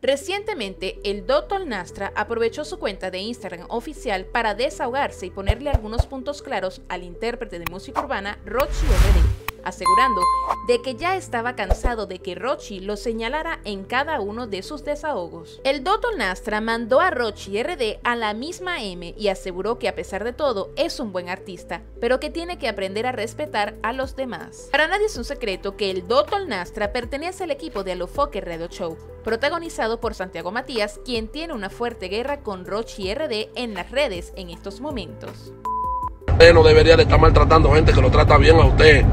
Recientemente, el Dr. Nastra aprovechó su cuenta de Instagram oficial para desahogarse y ponerle algunos puntos claros al intérprete de música urbana Rochy RD, asegurando de que ya estaba cansado de que Rochy lo señalara en cada uno de sus desahogos. El Dr. Nastra mandó a Rochy RD a la misma M y aseguró que a pesar de todo es un buen artista, pero que tiene que aprender a respetar a los demás. Para nadie es un secreto que el Dr. Nastra pertenece al equipo de Alofoque Radio Show, protagonizado por Santiago Matías, quien tiene una fuerte guerra con Rochy RD en las redes en estos momentos. Usted no debería de estar maltratando gente que lo trata bien a usted.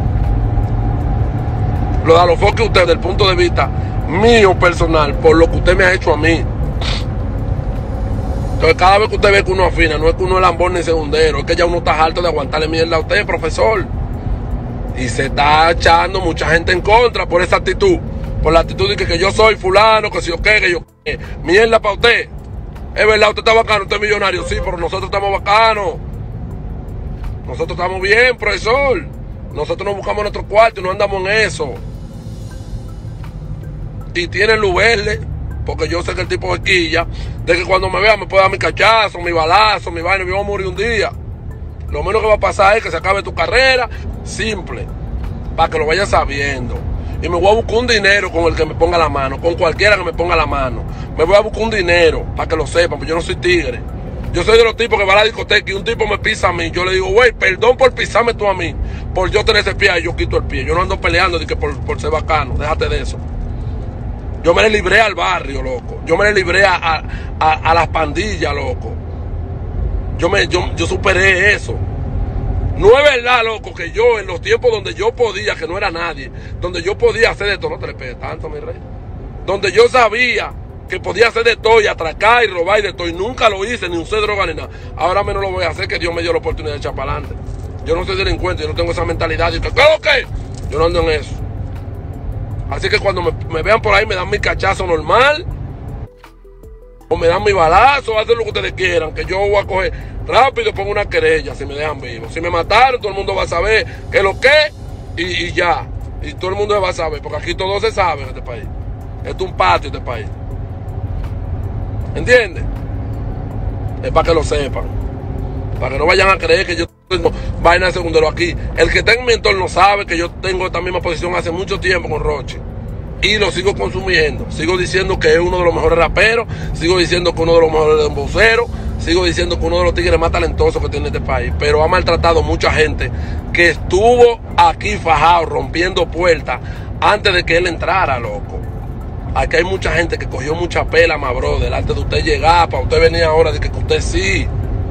Lo de Alofoque usted, desde el punto de vista mío personal, por lo que usted me ha hecho a mí. Entonces cada vez que usted ve que uno afina, no es que uno es lambón ni segundero, es que ya uno está harto de aguantarle mierda a usted, profesor. Y se está echando mucha gente en contra por esa actitud. Por la actitud de que yo soy fulano, que si yo qué, que yo qué. Mierda para usted. Es verdad, usted está bacano, usted es millonario, sí, pero nosotros estamos bacanos. Nosotros estamos bien, profesor. Nosotros nos buscamos nuestro cuarto y no andamos en eso. Y tiene luz verde, porque yo sé que el tipo es quilla, de que cuando me vea me puede dar mi cachazo, mi balazo, mi vaina, me voy a morir un día. Lo menos que va a pasar es que se acabe tu carrera, simple, para que lo vayas sabiendo. Y me voy a buscar un dinero con el que me ponga la mano, con cualquiera que me ponga la mano. Me voy a buscar un dinero, para que lo sepan, porque yo no soy tigre. Yo soy de los tipos que va a la discoteca y un tipo me pisa a mí. Yo le digo, güey, perdón por pisarme tú a mí, por yo tener ese pie y yo quito el pie. Yo no ando peleando de que por ser bacano, déjate de eso. Yo me le libré al barrio, loco. Yo me le libré a las pandillas, loco. Yo superé eso. No es verdad, loco, que yo en los tiempos donde yo podía, que no era nadie, donde yo podía hacer de todo, no te le pegues tanto, mi rey. Donde yo sabía que podía hacer de todo y atracar y robar y de todo, y nunca lo hice, ni usé droga ni nada. Ahora menos lo voy a hacer, que Dios me dio la oportunidad de echar para adelante. Yo no soy delincuente, yo no tengo esa mentalidad. ¿Qué es lo que? Yo no ando en eso. Así que cuando me vean por ahí, me dan mi cachazo normal, o me dan mi balazo, hacen lo que ustedes quieran, que yo voy a coger rápido, pongo una querella si me dejan vivo. Si me mataron, todo el mundo va a saber qué es lo que, y ya. Y todo el mundo va a saber, porque aquí todo se sabe en este país. Esto es un patio, este país. ¿Entiendes? Es para que lo sepan. Para que no vayan a creer que yo tengo vaina de segundero aquí. El que está en mi entorno sabe que yo tengo esta misma posición hace mucho tiempo con Rochy. Y lo sigo consumiendo. Sigo diciendo que es uno de los mejores raperos. Sigo diciendo que uno de los mejores emboceros. Sigo diciendo que uno de los tigres más talentosos que tiene este país. Pero ha maltratado mucha gente que estuvo aquí fajado, rompiendo puertas antes de que él entrara, loco. Aquí hay mucha gente que cogió mucha pela, ma brother, antes de usted llegar, para usted venir ahora de que usted sí.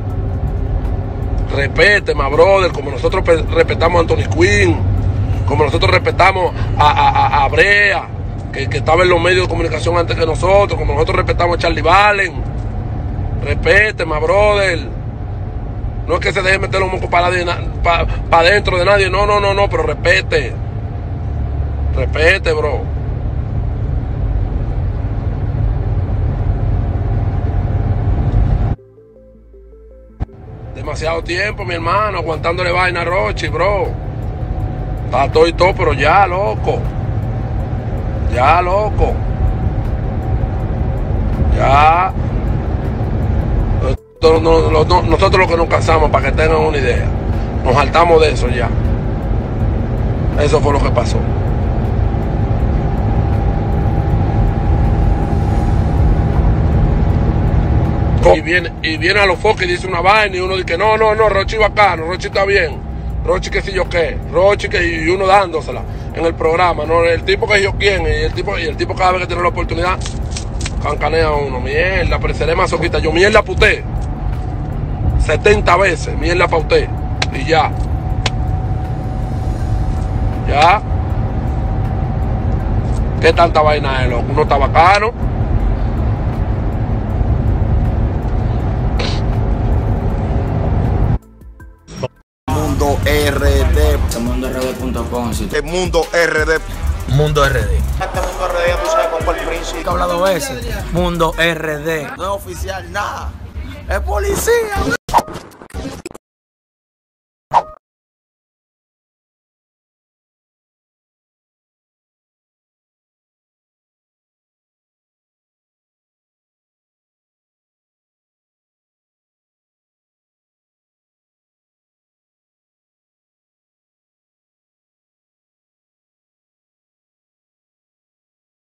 Respete, ma brother, como nosotros respetamos a Anthony Quinn, como nosotros respetamos a Brea, que estaba en los medios de comunicación antes que nosotros, como nosotros respetamos a Charlie Valen. Respete, ma brother. No es que se deje meter los mocos para adentro de nadie, no, pero respete. Respete, bro. Demasiado tiempo, mi hermano, aguantándole vaina a Rochy, bro. Está todo y todo, pero ya, loco. Ya, loco. Ya. Nosotros lo que nos cansamos, para que tengan una idea, nos saltamos de eso ya. Eso fue lo que pasó. Y viene a los foques y dice una vaina y uno dice no, Rochy bacano, Rochy está bien, Rochy que si yo qué, Rochy que y uno dándosela en el programa, no, el tipo que yo quién, y el tipo cada vez que tiene la oportunidad cancanea a uno, mierda, pero seré masoquista, yo mierda pa' usted 70 veces, mierda pa' usted, y ya. ¿Qué tanta vaina es, loco? Uno está bacano. Mundo RD. MundoRD.com. El Mundo RD. Mundo RD. Este Mundo RD, tú sabes con cuál príncipe. He hablado veces. Mundo RD. No es oficial, nada. Es policía.